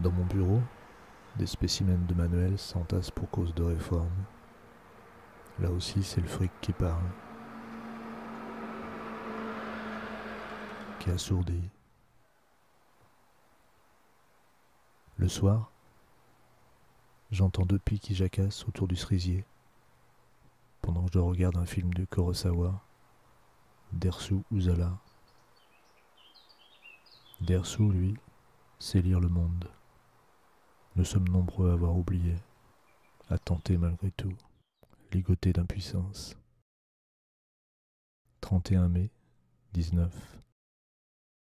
Dans mon bureau, des spécimens de manuels s'entassent pour cause de réforme. Là aussi, c'est le fric qui parle, qui assourdit. Le soir, j'entends deux pies qui jacassent autour du cerisier, pendant que je regarde un film de Kurosawa, Dersu Uzala. Dersu, lui, sait lire le monde. Nous sommes nombreux à avoir oublié, à tenter malgré tout, ligotés d'impuissance. 31 mai 19